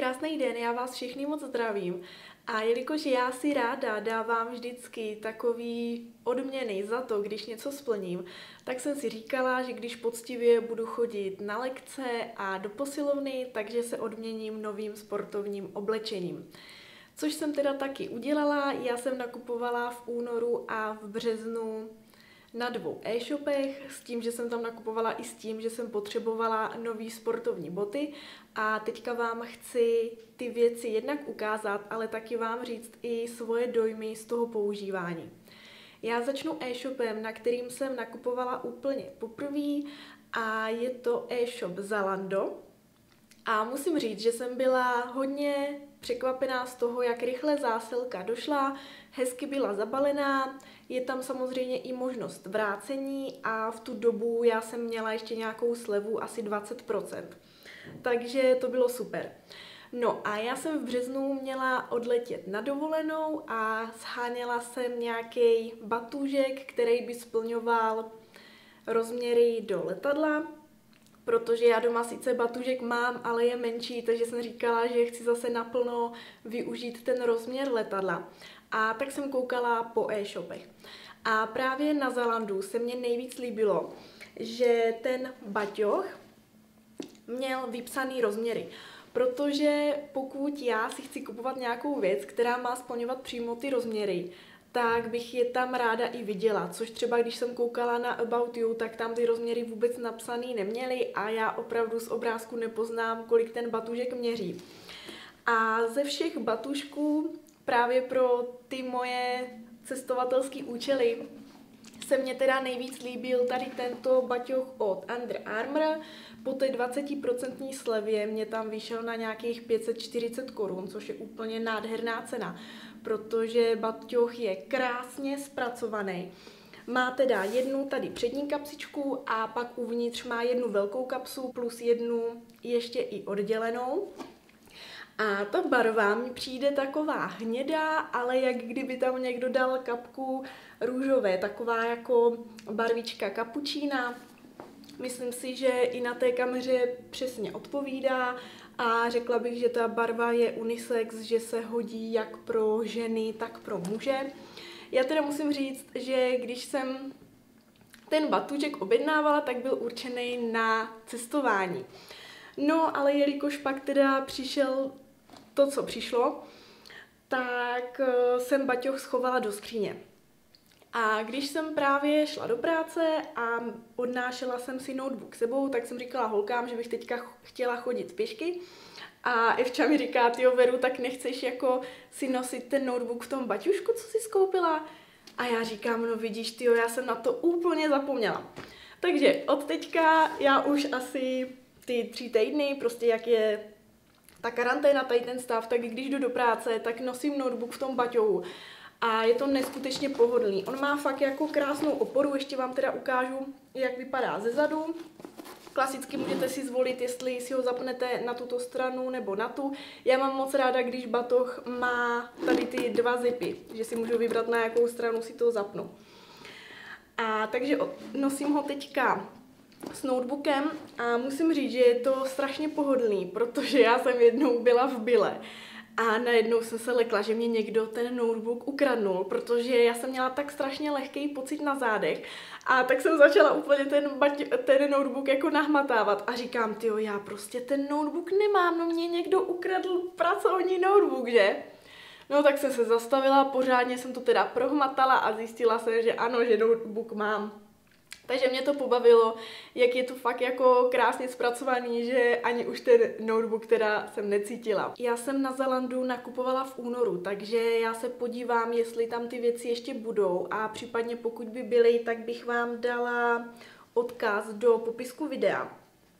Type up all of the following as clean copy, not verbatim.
krásný den, já vás všechny moc zdravím. A jelikož já si ráda dávám vždycky takový odměny za to, když něco splním, tak jsem si říkala, že když poctivě budu chodit na lekce a do posilovny, takže se odměním novým sportovním oblečením. Což jsem teda taky udělala, já jsem nakupovala v únoru a v březnu na 2 e-shopech, s tím, že jsem tam nakupovala i s tím, že jsem potřebovala nový sportovní boty a teďka vám chci ty věci jednak ukázat, ale taky vám říct i svoje dojmy z toho používání. Já začnu e-shopem, na kterým jsem nakupovala úplně poprvé a je to e-shop Zalando. A musím říct, že jsem byla hodně překvapená z toho, jak rychle zásilka došla, hezky byla zabalená, je tam samozřejmě i možnost vrácení a v tu dobu já jsem měla ještě nějakou slevu asi 20%. Takže to bylo super. No a já jsem v březnu měla odletět na dovolenou a sháněla jsem nějaký batůžek, který by splňoval rozměry do letadla, protože já doma sice batůžek mám, ale je menší, takže jsem říkala, že chci zase naplno využít ten rozměr letadla. A tak jsem koukala po e-shopech. A právě na Zalandu se mně nejvíc líbilo, že ten baťoch měl vypsaný rozměry. Protože pokud já si chci kupovat nějakou věc, která má splňovat přímo ty rozměry, tak bych je tam ráda i viděla, což třeba když jsem koukala na About You, tak tam ty rozměry vůbec napsaný neměly a já opravdu z obrázku nepoznám, kolik ten batůžek měří. A ze všech batušků právě pro ty moje cestovatelské účely se mně teda nejvíc líbil tady tento baťoch od Under Armour. Po té 20% slevě mě tam vyšel na nějakých 540 korun, což je úplně nádherná cena, protože baťoch je krásně zpracovaný. Má teda jednu tady přední kapsičku a pak uvnitř má jednu velkou kapsu plus jednu ještě i oddělenou. A ta barva mi přijde taková hnědá, ale jak kdyby tam někdo dal kapku růžové, taková jako barvička kapučína. Myslím si, že i na té kameře přesně odpovídá a řekla bych, že ta barva je unisex, že se hodí jak pro ženy, tak pro muže. Já teda musím říct, že když jsem ten batůžek objednávala, tak byl určený na cestování. No, ale jelikož pak teda přišel to, co přišlo, tak jsem baťoch schovala do skříně. A když jsem právě šla do práce a odnášela jsem si notebook sebou, tak jsem říkala holkám, že bych teďka chtěla chodit pěšky. A Evča mi říká, tyjo Veru, tak nechceš jako si nosit ten notebook v tom baťušku, co jsi skoupila? A já říkám, no vidíš, tyjo, já jsem na to úplně zapomněla. Takže od teďka já už asi ty 3 týdny, prostě jak je ta karanténa, tady ten stav, tak když jdu do práce, tak nosím notebook v tom baťohu. A je to neskutečně pohodlný. On má fakt jako krásnou oporu, ještě vám teda ukážu, jak vypadá zezadu. Klasicky můžete si zvolit, jestli si ho zapnete na tuto stranu nebo na tu. Já mám moc ráda, když batoh má tady ty 2 zipy, že si můžu vybrat, na jakou stranu si to zapnu. A takže nosím ho teďka s notebookem a musím říct, že je to strašně pohodlný, protože já jsem jednou byla v byle a najednou jsem se lekla, že mě někdo ten notebook ukradnul, protože já jsem měla tak strašně lehký pocit na zádech a tak jsem začala úplně ten notebook jako nahmatávat a říkám, tyjo, já prostě ten notebook nemám, no mě někdo ukradl pracovní notebook, že? No tak jsem se zastavila, pořádně jsem to teda prohmatala a zjistila jsem, že ano, že notebook mám. Takže mě to pobavilo, jak je to fakt jako krásně zpracovaný, že ani už ten notebook teda jsem necítila. Já jsem na Zalandu nakupovala v únoru, takže já se podívám, jestli tam ty věci ještě budou a případně pokud by byly, tak bych vám dala odkaz do popisku videa.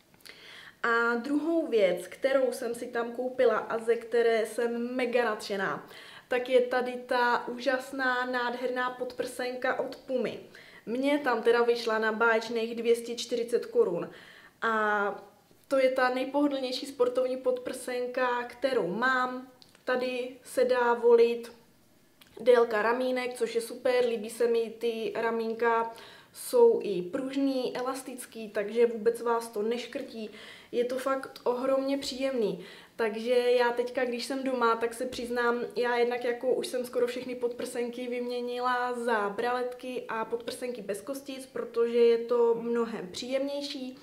A druhou věc, kterou jsem si tam koupila a ze které jsem mega nadšená, tak je tady ta úžasná, nádherná podprsenka od Pumy. Mně tam teda vyšla na báječných 240 korun a to je ta nejpohodlnější sportovní podprsenka, kterou mám. Tady se dá volit délka ramínek, což je super, líbí se mi ty ramínka, jsou i pružný, elastický, takže vůbec vás to neškrtí. Je to fakt ohromně příjemný. Takže já teďka, když jsem doma, tak se přiznám, já jednak jako už jsem skoro všechny podprsenky vyměnila za braletky a podprsenky bez kostic, protože je to mnohem příjemnější.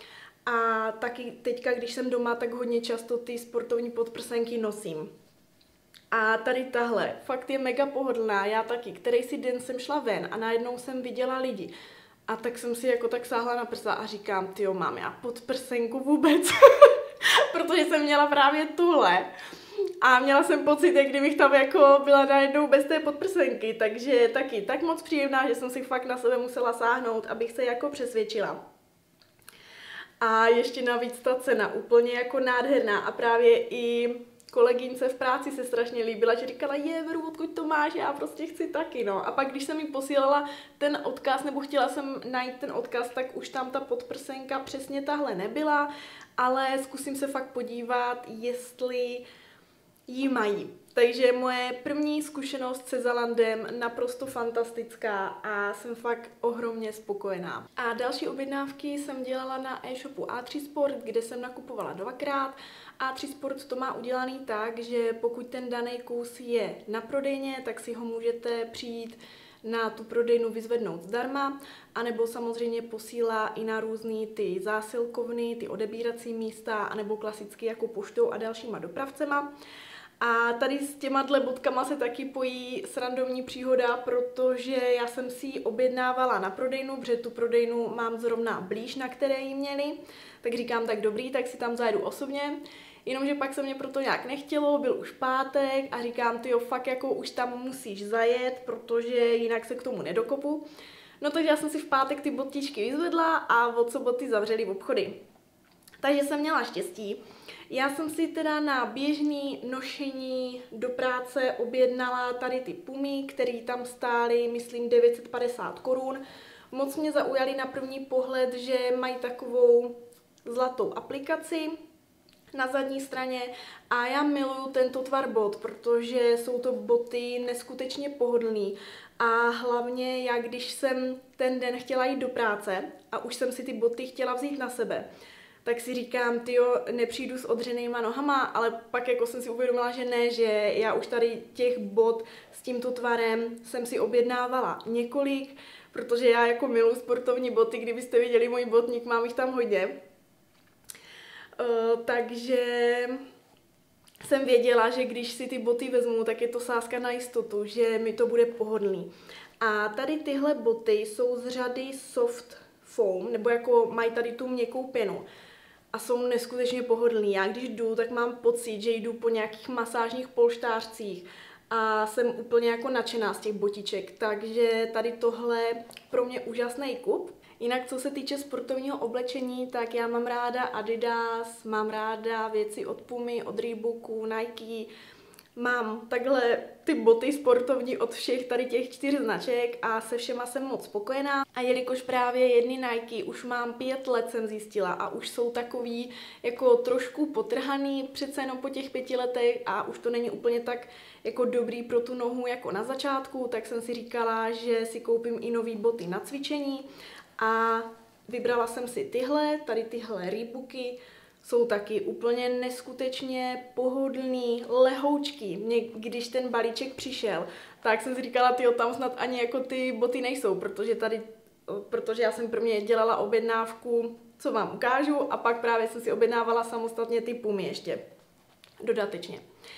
A taky teďka, když jsem doma, tak hodně často ty sportovní podprsenky nosím. A tady tahle, fakt je mega pohodlná, já taky, který si den jsem šla ven a najednou jsem viděla lidi. A tak jsem si jako tak sáhla na prsa a říkám, tyjo, mám já podprsenku vůbec? Protože jsem měla právě tuhle. A měla jsem pocit, jak kdybych tam jako byla najednou bez té podprsenky, takže taky tak moc příjemná, že jsem si fakt na sebe musela sáhnout, abych se jako přesvědčila. A ještě navíc ta cena úplně jako nádherná a právě i kolegyňce v práci se strašně líbila, že říkala, Veru, odkud to máš, já prostě chci taky, no. A pak, když jsem jí posílala ten odkaz, nebo chtěla jsem najít ten odkaz, tak už tam ta podprsenka přesně tahle nebyla, ale zkusím se fakt podívat, jestli ji mají. Takže moje první zkušenost se Zalandem naprosto fantastická a jsem fakt ohromně spokojená. A další objednávky jsem dělala na e-shopu A3 Sport, kde jsem nakupovala dvakrát. A3 Sport to má udělaný tak, že pokud ten daný kus je na prodejně, tak si ho můžete přijít na tu prodejnu vyzvednout zdarma, anebo samozřejmě posílá i na různý ty zásilkovny, ty odebírací místa, anebo klasicky jako poštou a dalšíma dopravcema. A tady s těma bodkama se taky pojí srandovní příhoda, protože já jsem si ji objednávala na prodejnu, protože tu prodejnu mám zrovna blíž, na které ji měli. Tak říkám, tak dobrý, tak si tam zajedu osobně. Jenomže pak se mě proto nějak nechtělo, byl už pátek a říkám, tyjo, fakt jako už tam musíš zajet, protože jinak se k tomu nedokopu. No takže já jsem si v pátek ty botičky vyzvedla a od soboty zavřeli v obchody. Takže jsem měla štěstí. Já jsem si teda na běžný nošení do práce objednala tady ty pumy, které tam stály, myslím, 950 korun. Moc mě zaujaly na první pohled, že mají takovou zlatou aplikaci na zadní straně a já miluju tento tvar bot, protože jsou to boty neskutečně pohodlný a hlavně já, když jsem ten den chtěla jít do práce a už jsem si ty boty chtěla vzít na sebe, tak si říkám, tyjo, nepřijdu s odřenýma nohama, ale pak jako jsem si uvědomila, že ne, že já už tady těch bot s tímto tvarem jsem si objednávala několik, protože já jako miluji sportovní boty, kdybyste viděli můj botník, mám jich tam hodně. Takže jsem věděla, že když si ty boty vezmu, tak je to sázka na jistotu, že mi to bude pohodlný. A tady tyhle boty jsou z řady Soft Foam, nebo jako mají tady tu měkkou pěnu. A jsou neskutečně pohodlný. Já když jdu, tak mám pocit, že jdu po nějakých masážních polštářcích a jsem úplně jako nadšená z těch botiček. Takže tady tohle pro mě úžasný kup. Jinak co se týče sportovního oblečení, tak já mám ráda Adidas, mám ráda věci od Pumy, od Reeboku, Nike. Mám takhle ty boty sportovní od všech tady těch 4 značek a se všema jsem moc spokojená. A jelikož právě jedny Nike už mám 5 let, jsem zjistila, a už jsou takový jako trošku potrhaný přece jenom po těch 5 letech a už to není úplně tak jako dobrý pro tu nohu jako na začátku, tak jsem si říkala, že si koupím i nový boty na cvičení a vybrala jsem si tady tyhle Reeboky. Jsou taky úplně neskutečně pohodlný, lehoučký. Když ten balíček přišel, tak jsem si říkala, tyjo, tam snad ani jako ty boty nejsou, protože já jsem pro mě dělala objednávku, co vám ukážu, a pak právě jsem si objednávala samostatně ty Pumy ještě dodatečně.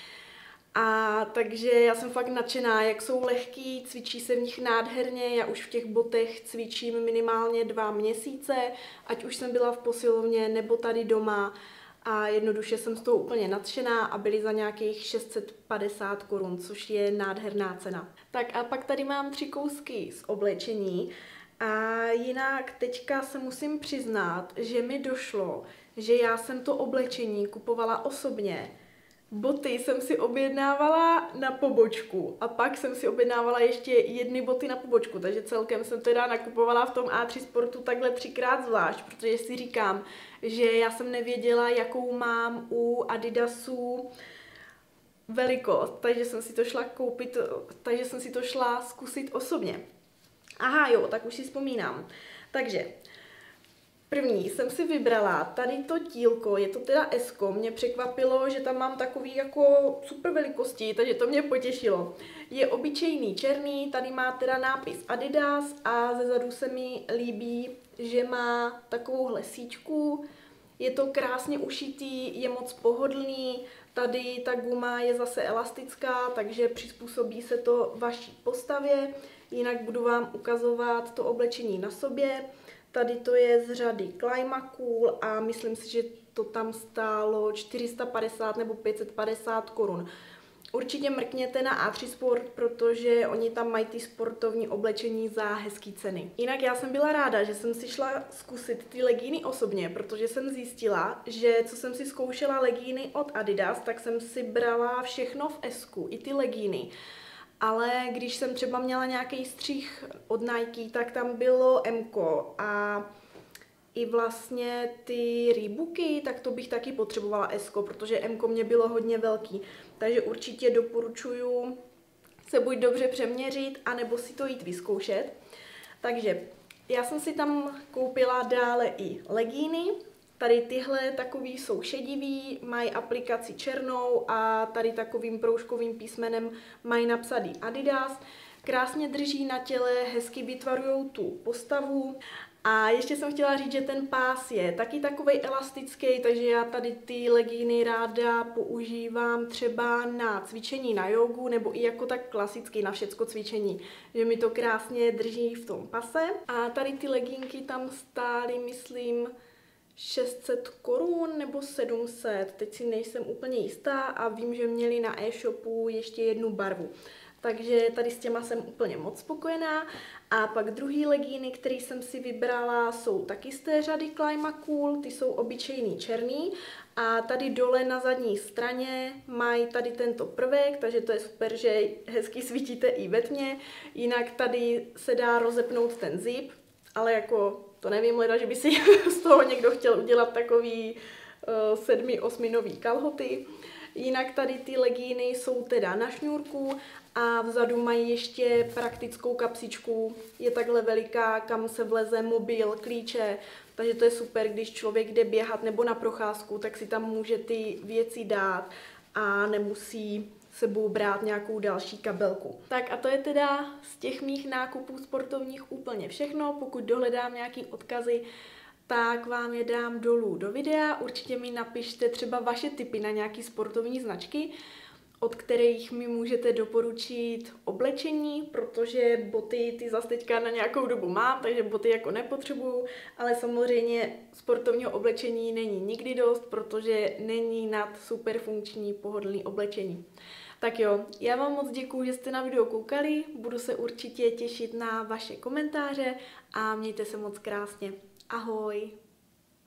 A takže já jsem fakt nadšená, jak jsou lehký, cvičí se v nich nádherně, já už v těch botech cvičím minimálně 2 měsíce, ať už jsem byla v posilovně nebo tady doma a jednoduše jsem z toho úplně nadšená a byly za nějakých 650 korun, což je nádherná cena. Tak a pak tady mám 3 kousky z oblečení a jinak teďka se musím přiznat, že mi došlo, že já jsem to oblečení kupovala osobně. Boty jsem si objednávala na pobočku a pak jsem si objednávala ještě jedny boty na pobočku, takže celkem jsem teda nakupovala v tom A3 Sportu takhle 3krát zvlášť, protože si říkám, že já jsem nevěděla, jakou mám u Adidasu velikost, takže jsem si to šla zkusit osobně. Aha jo, tak už si vzpomínám. Takže První jsem si vybrala tady to tílko, je to teda S-ko, mě překvapilo, že tam mám takový jako super velikosti, takže to mě potěšilo. Je obyčejný černý, tady má teda nápis Adidas a zezadu se mi líbí, že má takovou síčku, je to krásně ušitý, je moc pohodlný, tady ta guma je zase elastická, takže přizpůsobí se to vaší postavě, jinak budu vám ukazovat to oblečení na sobě. Tady to je z řady Climacool a myslím si, že to tam stálo 450 nebo 550 korun. Určitě mrkněte na A3 Sport, protože oni tam mají ty sportovní oblečení za hezký ceny. Jinak já jsem byla ráda, že jsem si šla zkusit ty legíny osobně, protože jsem zjistila, že co jsem si zkoušela legíny od Adidas, tak jsem si brala všechno v S-ku, i ty legíny. Ale když jsem třeba měla nějaký střih od Nike, tak tam bylo M-ko a i vlastně ty Reeboky, tak to bych taky potřebovala S-ko, protože M-ko mě bylo hodně velký. Takže určitě doporučuju se buď dobře přeměřit, anebo si to jít vyzkoušet. Takže já jsem si tam koupila dále i legíny. Tady tyhle takový jsou šedivý, mají aplikaci černou a tady takovým proužkovým písmenem mají napsaný Adidas. Krásně drží na těle, hezky vytvarují tu postavu. A ještě jsem chtěla říct, že ten pás je taky takovej elastický, takže já tady ty legíny ráda používám třeba na cvičení na jogu nebo i jako tak klasicky na všecko cvičení, že mi to krásně drží v tom pase. A tady ty legínky tam stály, myslím, 600 korun nebo 700, teď si nejsem úplně jistá a vím, že měli na e-shopu ještě jednu barvu. Takže tady s těma jsem úplně moc spokojená. A pak druhý legíny, který jsem si vybrala, jsou taky z té řady Climacool, ty jsou obyčejný černý. A tady dole na zadní straně mají tady tento prvek, takže to je super, že hezky svítíte i ve tmě. Jinak tady se dá rozepnout ten zip, ale jako to nevím, leda, že by si z toho někdo chtěl udělat takový 7-8 nový kalhoty. Jinak tady ty legíny jsou teda na šňůrku a vzadu mají ještě praktickou kapsičku. Je takhle veliká, kam se vleze mobil, klíče, takže to je super, když člověk jde běhat nebo na procházku, tak si tam může ty věci dát a nemusí sebou brát nějakou další kabelku. Tak a to je teda z těch mých nákupů sportovních úplně všechno. Pokud dohledám nějaký odkazy, tak vám je dám dolů do videa. Určitě mi napište třeba vaše tipy na nějaké sportovní značky, od kterých mi můžete doporučit oblečení, protože boty ty zase teďka na nějakou dobu mám, takže boty jako nepotřebuju, ale samozřejmě sportovního oblečení není nikdy dost, protože není nad super funkční pohodlný oblečení. Tak jo, já vám moc děkuju, že jste na video koukali, budu se určitě těšit na vaše komentáře a mějte se moc krásně. Ahoj!